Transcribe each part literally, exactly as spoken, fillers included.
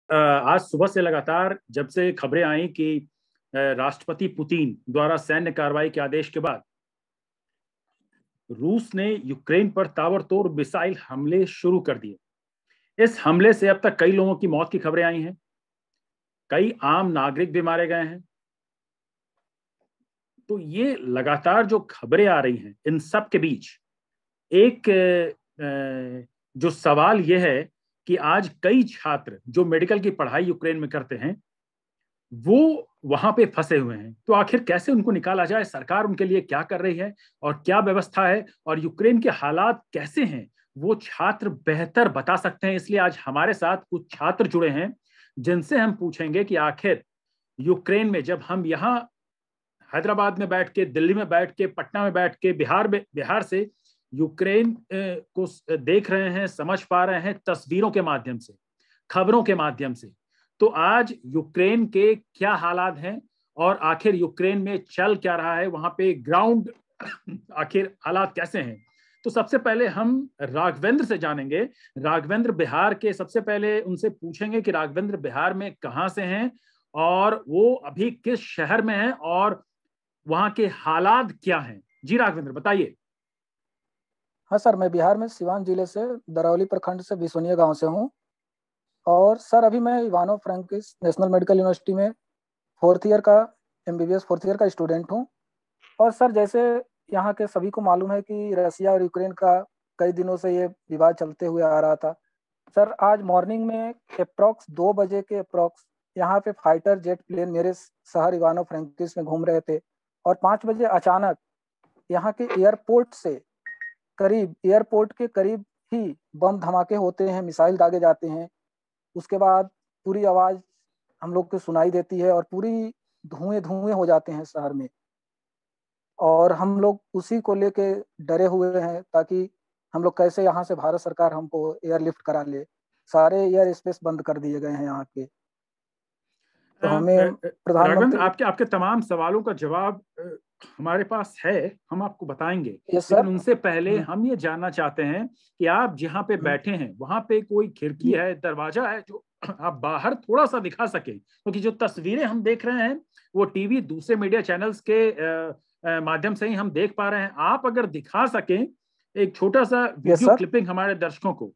आज सुबह से लगातार जब से खबरें आई कि राष्ट्रपति पुतिन द्वारा सैन्य कार्रवाई के आदेश के बाद रूस ने यूक्रेन पर ताबड़तोड़ मिसाइल हमले शुरू कर दिए। इस हमले से अब तक कई लोगों की मौत की खबरें आई हैं, कई आम नागरिक भी मारे गए हैं। तो ये लगातार जो खबरें आ रही हैं, इन सब के बीच एक जो सवाल ये है कि आज कई छात्र जो मेडिकल की पढ़ाई यूक्रेन में करते हैं वो वहां पे फंसे हुए हैं। तो आखिर कैसे उनको निकाला जाए, सरकार उनके लिए क्या कर रही है और क्या व्यवस्था है, और यूक्रेन के हालात कैसे हैं, वो छात्र बेहतर बता सकते हैं। इसलिए आज हमारे साथ कुछ छात्र जुड़े हैं जिनसे हम पूछेंगे कि आखिर यूक्रेन में, जब हम यहाँ हैदराबाद में बैठ के, दिल्ली में बैठ के, पटना में बैठ के, बिहार में बिहार से यूक्रेन को देख रहे हैं, समझ पा रहे हैं तस्वीरों के माध्यम से, खबरों के माध्यम से, तो आज यूक्रेन के क्या हालात हैं और आखिर यूक्रेन में चल क्या रहा है, वहां पे ग्राउंड आखिर हालात कैसे हैं। तो सबसे पहले हम राघवेंद्र से जानेंगे। राघवेंद्र बिहार के, सबसे पहले उनसे पूछेंगे कि राघवेंद्र बिहार में कहां से हैं और वो अभी किस शहर में हैं और वहां के हालात क्या हैं। जी राघवेंद्र, बताइए। हाँ सर, मैं बिहार में सिवान जिले से दरौली प्रखंड से बिसोनिया गांव से हूँ। और सर अभी मैं Ivano Frankivsk national medical university में फोर्थ ईयर का एमबीबीएस फोर्थ ईयर का स्टूडेंट हूँ। और सर जैसे यहाँ के सभी को मालूम है कि रसिया और यूक्रेन का कई दिनों से ये विवाद चलते हुए आ रहा था। सर आज मॉर्निंग में अप्रॉक्स दो बजे के अप्रॉक्स यहाँ पे फाइटर जेट प्लेन मेरे शहर इवानो फ्रैंकिस में घूम रहे थे और पाँच बजे अचानक यहाँ के एयरपोर्ट से करीब एयरपोर्ट के करीब ही बम धमाके होते हैं, मिसाइल दागे जाते हैं। उसके बाद पूरी आवाज हम लोग को सुनाई देती है और पूरी धुएं धुएं हो जाते हैं शहर में। और हम लोग उसी को लेके डरे हुए हैं ताकि हम लोग कैसे यहाँ से भारत सरकार हमको एयरलिफ्ट करा ले। सारे एयर स्पेस बंद कर दिए गए हैं यहाँ के। तो हमें प्रधानमंत्री, आपके आपके तमाम सवालों का जवाब हमारे पास है, हम आपको बताएंगे। लेकिन उनसे पहले हम ये जानना चाहते हैं कि आप जहाँ पे बैठे हैं वहां पे कोई खिड़की है, दरवाजा है जो आप बाहर थोड़ा सा दिखा सके, क्योंकि जो तस्वीरें हम देख रहे हैं वो टीवी दूसरे मीडिया चैनल्स के माध्यम से ही हम देख पा रहे हैं। आप अगर दिखा सकें एक छोटा सा वीडियो क्लिपिंग हमारे दर्शकों को।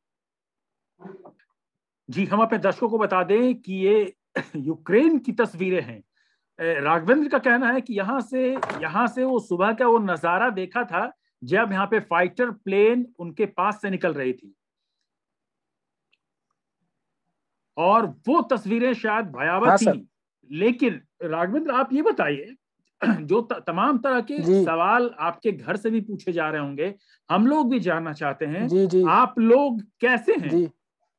जी, हम अपने दर्शकों को बता दें कि ये यूक्रेन की तस्वीरें हैं। राघवेंद्र का कहना है कि यहाँ से यहाँ से वो सुबह का वो नजारा देखा था जब यहाँ पे फाइटर प्लेन उनके पास से निकल रही थी, और वो तस्वीरें शायद भयावह हाँ थी। लेकिन राघवेंद्र, आप ये बताइए, जो तमाम तरह के सवाल आपके घर से भी पूछे जा रहे होंगे, हम लोग भी जानना चाहते हैं, जी जी आप लोग कैसे हैं? जी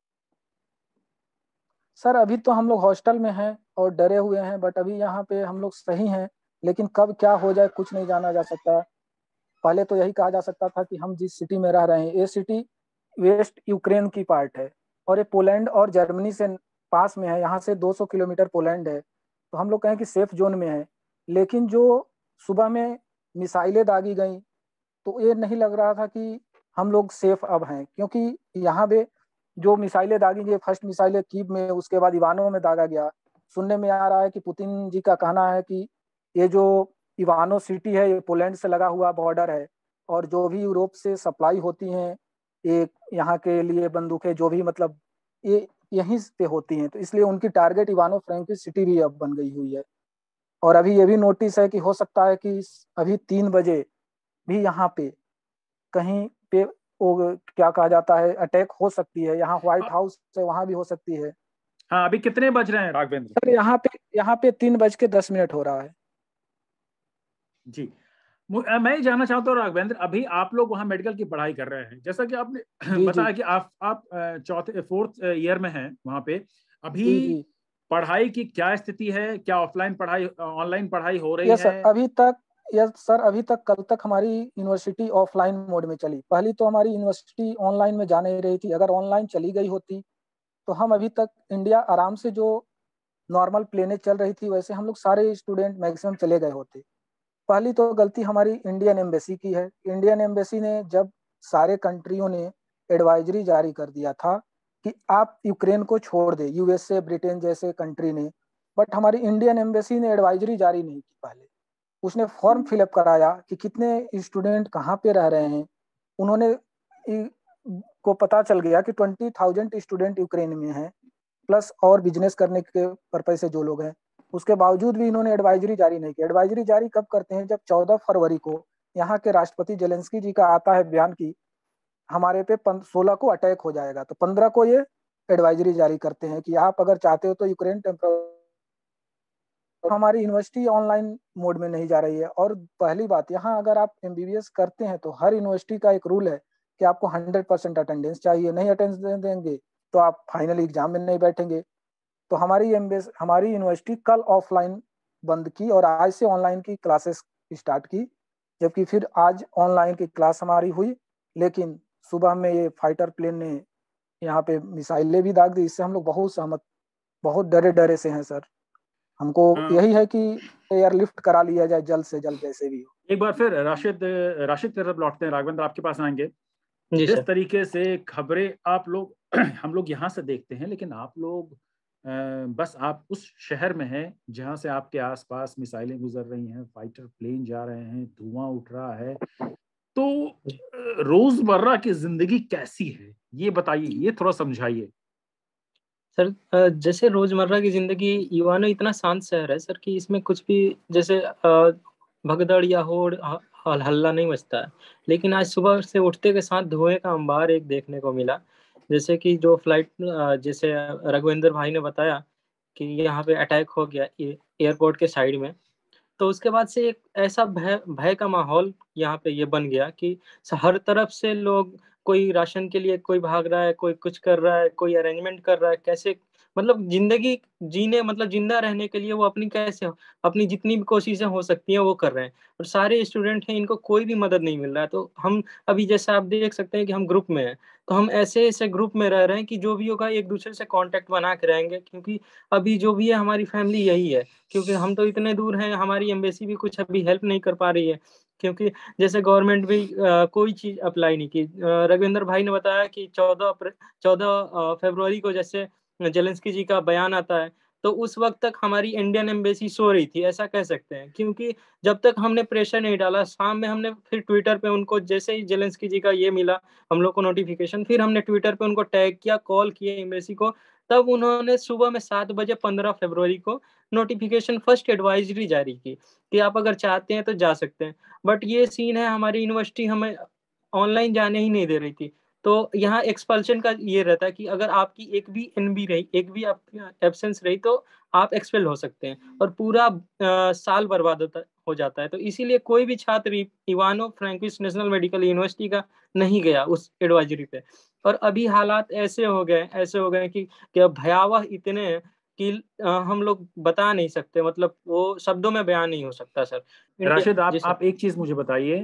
सर अभी तो हम लोग हॉस्टल में हैं और डरे हुए हैं, बट अभी यहाँ पे हम लोग सही हैं। लेकिन कब क्या हो जाए कुछ नहीं जाना जा सकता। पहले तो यही कहा जा सकता था कि हम जिस सिटी में रह रहे हैं ये सिटी वेस्ट यूक्रेन की पार्ट है और ये पोलैंड और जर्मनी से पास में है। यहाँ से दो सौ किलोमीटर पोलैंड है, तो हम लोग कहें कि सेफ जोन में है। लेकिन जो सुबह में मिसाइलें दागी गई तो ये नहीं लग रहा था कि हम लोग सेफ अब हैं, क्योंकि यहाँ पे जो मिसाइलें दागी गई, फर्स्ट मिसाइलें कीव में, उसके बाद इवानो में दागा गया। सुनने में आ रहा है कि पुतिन जी का कहना है कि ये जो इवानो सिटी है ये पोलैंड से लगा हुआ बॉर्डर है और जो भी यूरोप से सप्लाई होती हैं ये यहाँ के लिए बंदूकें जो भी मतलब ये यहीं पे होती हैं, तो इसलिए उनकी टारगेट इवानो फ्रैंकिस सिटी भी अब बन गई हुई है। और अभी ये भी नोटिस है कि हो सकता है कि अभी तीन बजे भी यहाँ पे कहीं पे वो क्या कहा जाता है अटैक हो सकती है। यहाँ व्हाइट हाउस है वहां भी हो सकती है। हाँ, अभी कितने बज रहे हैं राघवेंद्र? सर यहाँ पे यहाँ पे तीन बज के दस मिनट हो रहा है। जी, मैं ये जानना चाहता हूँ राघवेंद्र, अभी आप लोग वहाँ मेडिकल की पढ़ाई कर रहे हैं, जैसा कि आपने बताया कि आप आप चौथे फोर्थ ईयर में हैं वहाँ पे। अभी जी, जी। पढ़ाई की क्या स्थिति है? क्या ऑफलाइन पढ़ाई, ऑनलाइन पढ़ाई हो रही यस है? सर, अभी तक यस सर अभी तक कल तक हमारी यूनिवर्सिटी ऑफलाइन मोड में चली। पहली तो हमारी यूनिवर्सिटी ऑनलाइन में जा नहीं रही थी। अगर ऑनलाइन चली गई होती तो हम अभी तक इंडिया आराम से जो नॉर्मल प्लेनें चल रही थी वैसे हम लोग सारे स्टूडेंट मैक्सिमम चले गए होते। पहली तो गलती हमारी इंडियन एम्बेसी की है। इंडियन एम्बेसी ने जब सारे कंट्रियों ने एडवाइजरी जारी कर दिया था कि आप यूक्रेन को छोड़ दें, यूएसए ब्रिटेन जैसे कंट्री ने, बट हमारी इंडियन एम्बेसी ने एडवाइजरी जारी नहीं की। पहले उसने फॉर्म फिलअप कराया कि कितने स्टूडेंट कहाँ पे रह रहे हैं, उन्होंने को पता चल गया कि ट्वेंटी थाउजेंड स्टूडेंट यूक्रेन में हैं, प्लस और बिजनेस करने के पर्पज से जो लोग हैं। उसके बावजूद भी इन्होंने एडवाइजरी जारी नहीं की। एडवाइजरी जारी कब करते हैं? जब चौदह फरवरी को यहाँ के राष्ट्रपति जेलेंस्की जी का आता है बयान की हमारे पे सोलह को अटैक हो जाएगा, तो पंद्रह को ये एडवाइजरी जारी करते हैं कि आप अगर चाहते हो तो यूक्रेन टेम्पोररी। तो हमारी यूनिवर्सिटी ऑनलाइन मोड में नहीं जा रही है। और पहली बात, यहाँ अगर आप एमबीबीएस करते हैं तो हर यूनिवर्सिटी का एक रूल है कि आपको हंड्रेड परसेंट अटेंडेंस चाहिए, नहीं अटेंडेंस देंगे तो आप फाइनल एग्जाम में नहीं बैठेंगे। तो हमारी एमबीएस हमारी यूनिवर्सिटी कल ऑफलाइन बंद की और आज से ऑनलाइन की क्लासेस स्टार्ट की, जबकि फिर आज ऑनलाइन की क्लास हमारी हुई। लेकिन सुबह में ये फाइटर प्लेन ने यहाँ पे मिसाइलें भी दाग दी। इससे हम लोग बहुत सहमत, बहुत डरे डरे से हैं सर। हमको यही है कि एयरलिफ्ट करा लिया जाए जल्द से जल्द जैसे भी हो। एक बार फिर राशिद राशिद की तरफ लौटते हैं। राघवेंद्र आपके पास आएंगे। जिस तरीके से खबरें आप लोग हम लोग यहाँ से देखते हैं, लेकिन आप लोग बस आप उस शहर में हैं जहाँ से आपके आसपास मिसाइलें गुजर रही हैं, फाइटर प्लेन जा रहे हैं, धुआं उठ रहा है, तो रोजमर्रा की जिंदगी कैसी है ये बताइए, ये थोड़ा समझाइए सर। जैसे रोजमर्रा की जिंदगी युवानो इतना शांत शहर है सर कि इसमें कुछ भी जैसे भगदड़ या होड़ हल्ला नहीं मचता है। लेकिन आज सुबह से उठते के साथ धुएं का अंबार एक देखने को मिला। जैसे कि जो फ्लाइट, जैसे रघुवेंद्र भाई ने बताया कि यहाँ पे अटैक हो गया एयरपोर्ट के साइड में, तो उसके बाद से एक ऐसा भय भय का माहौल यहाँ पे ये बन गया कि हर तरफ से लोग, कोई राशन के लिए कोई भाग रहा है, कोई कुछ कर रहा है, कोई अरेंजमेंट कर रहा है, कैसे मतलब जिंदगी जीने, मतलब जिंदा रहने के लिए वो अपनी कैसे अपनी जितनी भी कोशिशें हो सकती हैं वो कर रहे हैं। और सारे स्टूडेंट हैं, इनको कोई भी मदद नहीं मिल रहा है। तो हम अभी जैसे आप देख सकते हैं कि हम ग्रुप में हैं, तो हम ऐसे ऐसे ग्रुप में रह रहे हैं कि जो भी होगा एक दूसरे से कांटेक्ट बना के रहेंगे, क्योंकि अभी जो भी है हमारी फैमिली यही है। क्योंकि हम तो इतने दूर हैं, हमारी एम्बेसी भी कुछ अभी हेल्प नहीं कर पा रही है, क्योंकि जैसे गवर्नमेंट भी आ, कोई चीज अप्लाई नहीं की। रविंद्र भाई ने बताया कि चौदह चौदह फरवरी को जैसे जेलेंस्की जी का बयान आता है, तो उस वक्त तक हमारी इंडियन एम्बेसी सो रही थी, ऐसा कह सकते हैं। क्योंकि जब तक हमने प्रेशर नहीं डाला, शाम में हमने फिर ट्विटर पे उनको, जैसे ही जेलेंस्की जी का ये मिला हम लोग को नोटिफिकेशन, फिर हमने ट्विटर पे उनको टैग किया, कॉल किए एम्बेसी को। तब उन्होंने सुबह में सात बजे पंद्रह फरवरी को नोटिफिकेशन फर्स्ट एडवाइजरी जारी की कि आप अगर चाहते हैं तो जा सकते हैं। बट ये सीन है, हमारी यूनिवर्सिटी हमें ऑनलाइन जाने ही नहीं दे रही थी। तो यहाँ एक्सपल्शन का ये रहता है कि अगर आपकी एक भी एनबी रही, एक भी आपकी एब्सेंस रही, तो आप एक्सपेल हो सकते हैं और पूरा आ, साल बर्बाद होता हो जाता है। तो इसीलिए कोई भी छात्र Ivano Frankivsk national medical university का नहीं गया उस एडवाइजरी पे। और अभी हालात ऐसे हो गए ऐसे हो गए कि, कि भयावह इतने हैं कि आ, हम लोग बता नहीं सकते, मतलब वो शब्दों में बयान नहीं हो सकता सर। राशिद, आप आप एक चीज मुझे बताइए,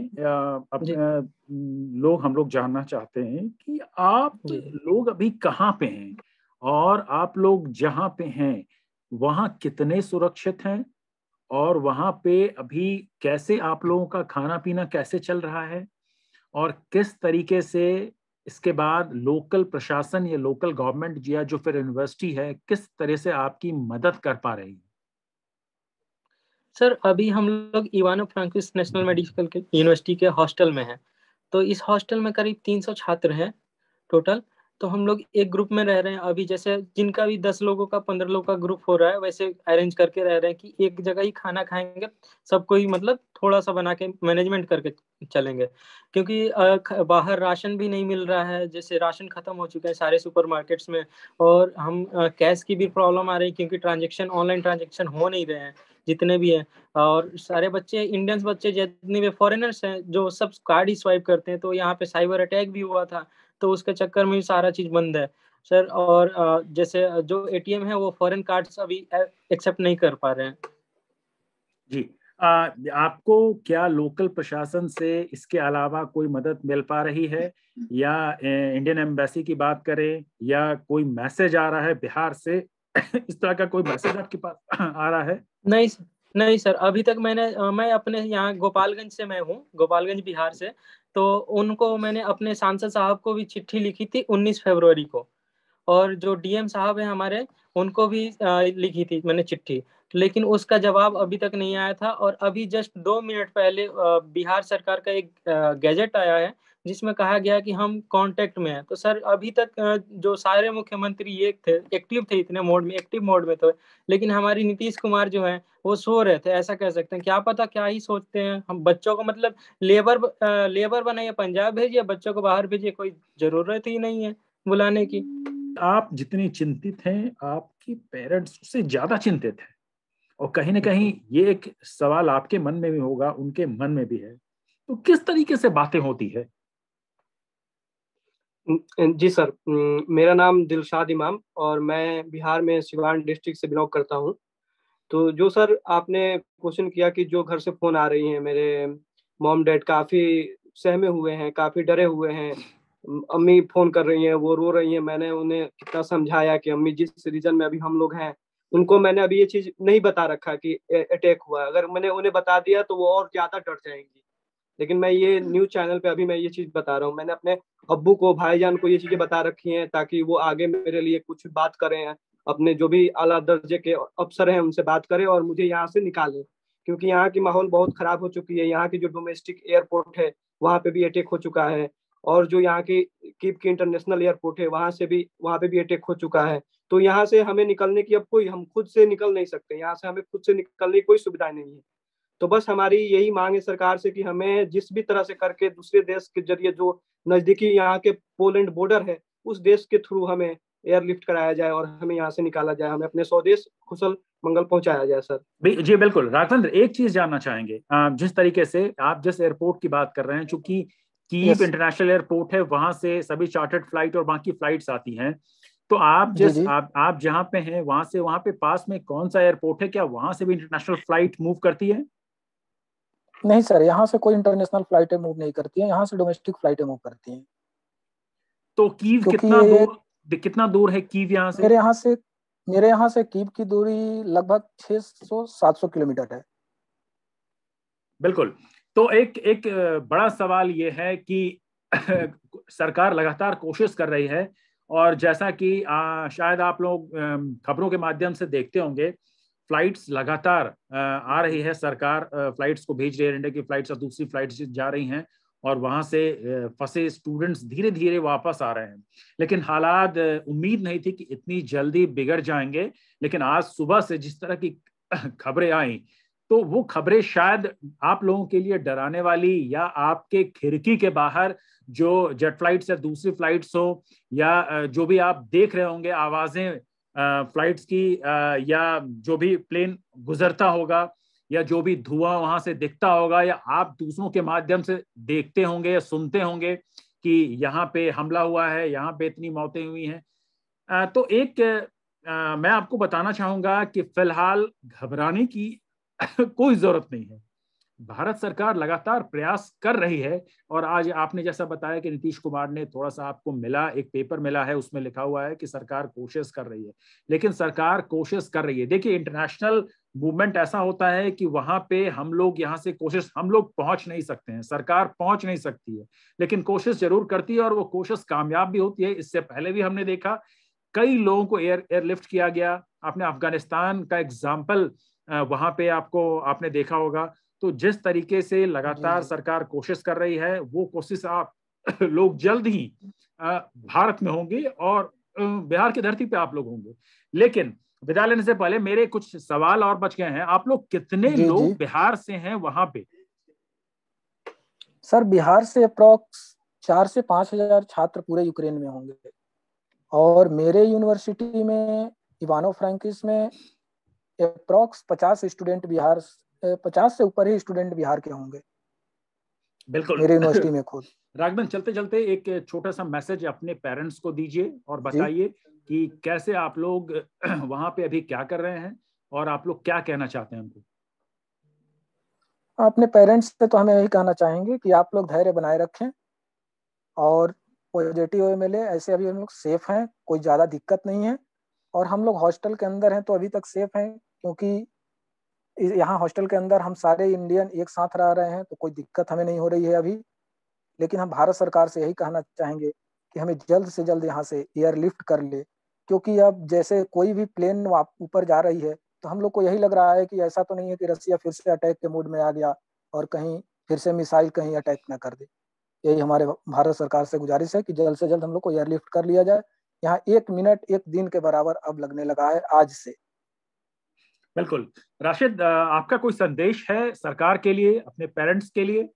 लोग हम लोग जानना चाहते हैं कि आप लोग अभी कहाँ पे हैं और आप लोग जहाँ पे हैं वहाँ कितने सुरक्षित हैं, और वहाँ पे अभी कैसे आप लोगों का खाना पीना कैसे चल रहा है, और किस तरीके से इसके बाद लोकल प्रशासन या लोकल गवर्नमेंट या जो फिर यूनिवर्सिटी है किस तरह से आपकी मदद कर पा रही है? सर अभी हम लोग Ivano Frankivsk national medical university के हॉस्टल में हैं। तो इस हॉस्टल में करीब तीन सौ छात्र हैं टोटल। तो हम लोग एक ग्रुप में रह रहे हैं अभी, जैसे जिनका भी दस लोगों का पंद्रह लोगों का ग्रुप हो रहा है, वैसे अरेंज करके रह रहे हैं कि एक जगह ही खाना खाएंगे, सबको ही मतलब थोड़ा सा बना के मैनेजमेंट करके चलेंगे। क्योंकि बाहर राशन भी नहीं मिल रहा है, जैसे राशन खत्म हो चुके हैं सारे सुपरमार्केट्स में। और हम कैश की भी प्रॉब्लम आ रही है, क्योंकि ट्रांजेक्शन ऑनलाइन ट्रांजेक्शन हो नहीं रहे हैं जितने भी हैं। और सारे बच्चे, इंडियंस बच्चे जितने भी फॉरेनर्स हैं, जो सब कार्ड ही स्वाइप करते हैं। तो यहाँ पे साइबर अटैक भी हुआ था, तो उसके चक्कर में सारा चीज बंद है सर। और जैसे जो एटीएम है वो फॉरेन कार्ड्स अभी एक्सेप्ट नहीं कर पा रहे हैं। जी, आ, आपको क्या लोकल प्रशासन से इसके अलावा कोई मदद मिल पा रही है, या इंडियन एम्बेसी की बात करें या कोई मैसेज आ रहा है बिहार से इस तरह का कोई मैसेज आपके पास आ रहा है? नहीं नहीं सर, अभी तक मैंने मैं अपने यहाँ गोपालगंज से, मैं हूँ गोपालगंज बिहार से। तो उनको मैंने अपने सांसद साहब को भी चिट्ठी लिखी थी उन्नीस फरवरी को, और जो डीएम साहब हैं हमारे, उनको भी आ, लिखी थी मैंने चिट्ठी, लेकिन उसका जवाब अभी तक नहीं आया था। और अभी जस्ट दो मिनट पहले आ, बिहार सरकार का एक गैजेट आया है जिसमें कहा गया कि हम कांटेक्ट में हैं। तो सर अभी तक आ, जो सारे मुख्यमंत्री ये थे एक्टिव थे, इतने मोड में एक्टिव मोड में थे, लेकिन हमारी नीतीश कुमार जो है वो सो रहे थे, ऐसा कह सकते हैं। क्या पता क्या ही सोचते हैं। हम बच्चों को मतलब लेबर आ, लेबर बनाइए, पंजाब भेजिए, बच्चों को बाहर भेजिए, कोई जरूरत ही नहीं है बुलाने की। आप जितनी चिंतित हैं, आपकी पेरेंट्स उससे ज्यादा चिंतित हैं। और कहीं ना कहीं ये एक सवाल आपके मन में भी होगा, उनके मन में भी है। तो किस तरीके से बातें होती है? जी सर, मेरा नाम दिलशाद इमाम और मैं बिहार में सिवान डिस्ट्रिक्ट से बिलोंग करता हूँ। तो जो सर आपने क्वेश्चन किया कि जो घर से फोन आ रही हैं, मेरे मॉम डैड काफी सहमे हुए हैं, काफी डरे हुए हैं। अम्मी फोन कर रही हैं, वो रो रही हैं। मैंने उन्हें कितना समझाया कि अम्मी जिस रीजन में अभी हम लोग हैं, उनको मैंने अभी ये चीज नहीं बता रखा कि अटैक हुआ। अगर मैंने उन्हें बता दिया तो वो और ज्यादा डर जाएंगी। लेकिन मैं ये न्यूज चैनल पे अभी मैं ये चीज बता रहा हूँ। मैंने अपने अब्बू को, भाईजान को ये चीजें बता रखी हैं ताकि वो आगे मेरे लिए कुछ बात करें, अपने जो भी आला दर्जे के अफसर हैं उनसे बात करें और मुझे यहाँ से निकालें। क्योंकि यहाँ की माहौल बहुत खराब हो चुकी है। यहाँ की जो डोमेस्टिक एयरपोर्ट है वहाँ पे भी अटैक हो चुका है, और जो यहाँ की कीप की इंटरनेशनल एयरपोर्ट है वहाँ से भी वहाँ पे भी अटैक हो चुका है। तो यहाँ से हमें निकलने की अब कोई, हम खुद से निकल नहीं सकते। यहाँ से हमें खुद से निकलने की कोई सुविधा नहीं है। तो बस हमारी यही मांग है सरकार से कि हमें जिस भी तरह से करके दूसरे देश के जरिए, जो नजदीकी यहाँ के पोलैंड बॉर्डर है, उस देश के थ्रू हमें एयरलिफ्ट कराया जाए और हमें यहाँ से निकाला जाए, हमें अपने स्वदेश कुशल मंगल पहुंचाया जाए सर। जी बिल्कुल राघवेंद्र, एक चीज जानना चाहेंगे। जिस तरीके से आप जिस एयरपोर्ट की बात कर रहे हैं, चूंकि कीव इंटरनेशनल एयरपोर्ट है, वहां से सभी चार्टर्ड फ्लाइट और बाकी फ्लाइट्स आती हैं। तो आप जिस जी जी। आप आप जहां पे हैं वहां से वहां पे पास में कौन सा एयरपोर्ट है? क्या वहां से भी इंटरनेशनल फ्लाइट मूव करती है? नहीं सर, यहाँ से कोई इंटरनेशनल फ्लाइटें मूव नहीं करती हैं, यहाँ से डोमेस्टिक फ्लाइटें मूव करती हैं। तो कीव क्योंकि कितना ये दूर कितना दूर है कीव यहाँ से? मेरे यहाँ से मेरे यहाँ से कीव की दूरी लगभग छह सौ सात सौ किलोमीटर है। बिल्कुल। तो एक एक बड़ा सवाल ये है कि सरकार लगातार कोशिश कर रही है, और जैसा कि आ, शायद आप लोग खबरों के माध्यम से देखते होंगे, फ्लाइट्स लगातार आ रही है। सरकार फ्लाइट्स को भेज रही है, इंडिया की फ्लाइट्स और दूसरी फ्लाइट्स जा रही हैं, और वहां से फंसे स्टूडेंट्स धीरे धीरे वापस आ रहे हैं। लेकिन हालात, उम्मीद नहीं थी कि इतनी जल्दी बिगड़ जाएंगे। लेकिन आज सुबह से जिस तरह की खबरें आई, तो वो खबरें शायद आप लोगों के लिए डराने वाली, या आपके खिड़की के बाहर जो जेट फ्लाइट्स या दूसरी फ्लाइट्स हो, या जो भी आप देख रहे होंगे आवाजें फ्लाइट्स की, या जो भी प्लेन गुजरता होगा, या जो भी धुआं वहां से दिखता होगा, या आप दूसरों के माध्यम से देखते होंगे या सुनते होंगे कि यहाँ पे हमला हुआ है, यहाँ पे इतनी मौतें हुई हैं, तो एक आ, मैं आपको बताना चाहूंगा कि फिलहाल घबराने की कोई जरूरत नहीं है। भारत सरकार लगातार प्रयास कर रही है, और आज आपने जैसा बताया कि नीतीश कुमार ने थोड़ा सा आपको मिला, एक पेपर मिला है, उसमें लिखा हुआ है कि सरकार कोशिश कर रही है। लेकिन सरकार कोशिश कर रही है। देखिए, इंटरनेशनल मूवमेंट ऐसा होता है कि वहां पे हम लोग यहाँ से कोशिश हम लोग पहुंच नहीं सकते हैं, सरकार पहुंच नहीं सकती है, लेकिन कोशिश जरूर करती है, और वो कोशिश कामयाब भी होती है। इससे पहले भी हमने देखा कई लोगों को एयर एयरलिफ्ट किया गया। आपने अफगानिस्तान का एग्जाम्पल वहां पे आपको आपने देखा होगा। तो जिस तरीके से लगातार सरकार कोशिश कर रही है, वो कोशिश आप लोग जल्द ही भारत में होंगे, और बिहार की धरती पे आप लोग होंगे। लेकिन विदा लेने से पहले मेरे कुछ सवाल और बच गए हैं। आप लोग कितने जी लोग जी। बिहार से हैं वहां पे? सर बिहार से अप्रोक्स चार से पांच हजार छात्र पूरे यूक्रेन में होंगे, और मेरे यूनिवर्सिटी में इवानो फ्रैंकिस में अप्रोक्स पचास स्टूडेंट बिहार, पचास से ऊपर ही स्टूडेंट बिहार के होंगे बिल्कुल मेरे यूनिवर्सिटी में खुद। राघवन, चलते चलते एक छोटा सा मैसेज अपने पेरेंट्स को दीजिए, और बताइए कि कैसे आप लोग वहां पे अभी क्या कर रहे हैं, और आप लोग क्या कहना चाहते हैं उनको। अपने पेरेंट्स से तो हमें यही कहना चाहेंगे कि आप लोग धैर्य बनाए रखें, और पॉजिटिव वे मिले। ऐसे अभी हम लोग सेफ हैं, कोई ज़्यादा दिक्कत नहीं है, और हम लोग हॉस्टल के अंदर हैं तो अभी तक सेफ हैं, क्योंकि यहाँ हॉस्टल के अंदर हम सारे इंडियन एक साथ रह रहे हैं, तो कोई दिक्कत हमें नहीं हो रही है अभी। लेकिन हम भारत सरकार से यही कहना चाहेंगे कि हमें जल्द से जल्द यहाँ से एयरलिफ्ट कर ले, क्योंकि अब जैसे कोई भी प्लेन ऊपर जा रही है तो हम लोग को यही लग रहा है कि ऐसा तो नहीं है कि रसिया फिर से अटैक के मूड में आ गया और कहीं फिर से मिसाइल कहीं अटैक ना कर दे। यही हमारे भारत सरकार से गुजारिश है कि जल्द से जल्द हम लोग को एयरलिफ्ट कर लिया जाए। यहाँ एक मिनट एक दिन के बराबर अब लगने लगा है आज से। बिल्कुल। राशिद, आपका कोई संदेश है सरकार के लिए, अपने पेरेंट्स के लिए?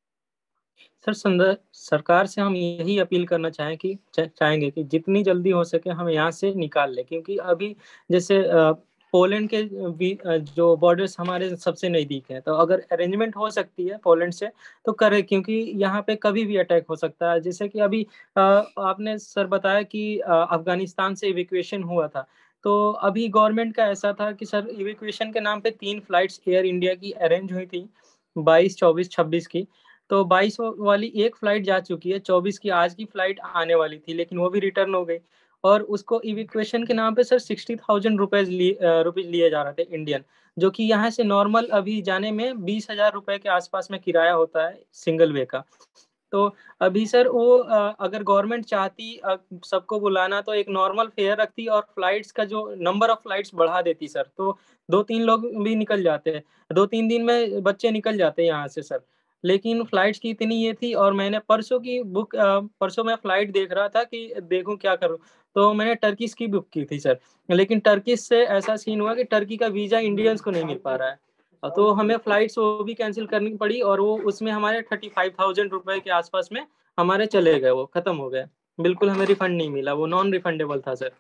सर सरकार से हम यही अपील करना चाहें कि चाहेंगे कि जितनी जल्दी हो सके हम यहाँ से निकाल ले, क्योंकि अभी जैसे पोलैंड के भी जो बॉर्डर्स हमारे सबसे नज़दीक है, तो अगर अरेंजमेंट हो सकती है पोलैंड से तो करें, क्योंकि यहाँ पे कभी भी अटैक हो सकता है। जैसे कि अभी आपने सर बताया कि अफगानिस्तान से इवैक्यूएशन हुआ था, तो अभी गवर्नमेंट का ऐसा था कि सर इवैक्यूएशन के नाम पे तीन फ्लाइट्स एयर इंडिया की अरेंज हुई थी, बाईस, चौबीस, छब्बीस की। तो बाईस वाली एक फ्लाइट जा चुकी है, चौबीस की आज की फ्लाइट आने वाली थी, लेकिन वो भी रिटर्न हो गई। और उसको इवैक्यूएशन के नाम पे सर सिक्सटी थाउजेंड रुपीज लिए रुपीज लिए जा रहे थे इंडियन, जो कि यहाँ से नॉर्मल अभी जाने में बीस हजार रुपए के आसपास में किराया होता है सिंगल वे का। तो अभी सर वो अगर गवर्नमेंट चाहती सबको बुलाना तो एक नॉर्मल फेयर रखती और फ्लाइट्स का जो नंबर ऑफ फ्लाइट्स बढ़ा देती सर, तो दो तीन लोग भी निकल जाते हैं, दो तीन दिन में बच्चे निकल जाते हैं यहाँ से सर। लेकिन फ्लाइट्स की इतनी ये थी, और मैंने परसों की बुक परसों मैं फ्लाइट देख रहा था कि देखूं क्या करूं, तो मैंने टर्किश की बुक की थी सर। लेकिन टर्किश से ऐसा सीन हुआ कि टर्की का वीजा इंडियंस को नहीं मिल पा रहा है, तो हमें फ्लाइट्स वो भी कैंसिल करनी पड़ी, और वो उसमें हमारे थर्टी फाइव थाउजेंड रुपए के आसपास में हमारे चले गए, वो खत्म हो गए, बिल्कुल हमें रिफंड नहीं मिला, वो नॉन रिफंडेबल था सर।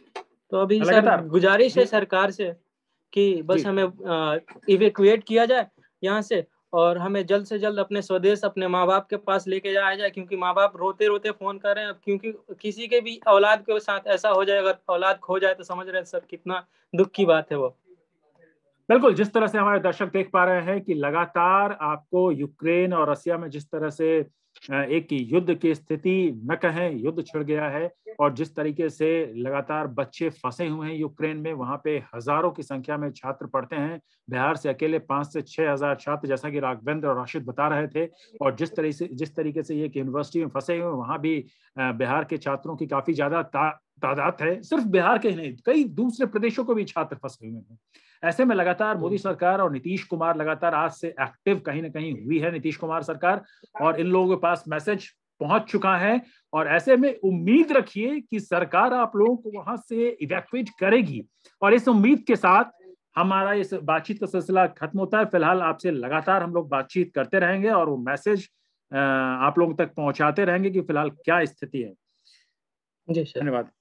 तो अभी सर गुजारिश है सरकार से कि बस हमें इवैक्यूएट किया जाए यहाँ से, और हमें जल्द से जल्द अपने स्वदेश, अपने माँ बाप के पास लेके जाया जाए, क्योंकि माँ बाप रोते रोते फोन कर रहे हैं, क्योंकि किसी के भी औलाद के साथ ऐसा हो जाए, अगर औलाद खो जाए तो समझ रहे हैं सर कितना दुख की बात है वो। बिल्कुल, जिस तरह से हमारे दर्शक देख पा रहे हैं कि लगातार आपको यूक्रेन और रसिया में जिस तरह से एक युद्ध की स्थिति न कहें युद्ध छिड़ गया है, और जिस तरीके से लगातार बच्चे फंसे हुए हैं यूक्रेन में, वहां पे हजारों की संख्या में छात्र पढ़ते हैं। बिहार से अकेले पांच से छह हजार छात्र, जैसा कि राघवेंद्र और राशिद बता रहे थे, और जिस तरीके से जिस तरीके से ये यूनिवर्सिटी में फंसे हुए, वहां भी बिहार के छात्रों की काफी ज्यादा तादाद है। सिर्फ बिहार के ही नहीं, कई दूसरे प्रदेशों को भी छात्र फंसे हुए हैं। ऐसे में लगातार मोदी सरकार और नीतीश कुमार लगातार आज से एक्टिव कहीं ना कहीं हुई है, नीतीश कुमार सरकार, और इन लोगों के पास मैसेज पहुंच चुका है। और ऐसे में उम्मीद रखिए कि सरकार आप लोगों को वहां से इवैक्यूएट करेगी, और इस उम्मीद के साथ हमारा इस बातचीत का सिलसिला खत्म होता है। फिलहाल आपसे लगातार हम लोग बातचीत करते रहेंगे और वो मैसेज आप लोगों तक पहुंचाते रहेंगे कि फिलहाल क्या स्थिति है। जी सर, धन्यवाद।